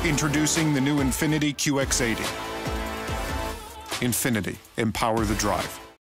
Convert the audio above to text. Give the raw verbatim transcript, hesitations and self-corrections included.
Introducing the new Infiniti Q X eighty. Infiniti, empower the drive.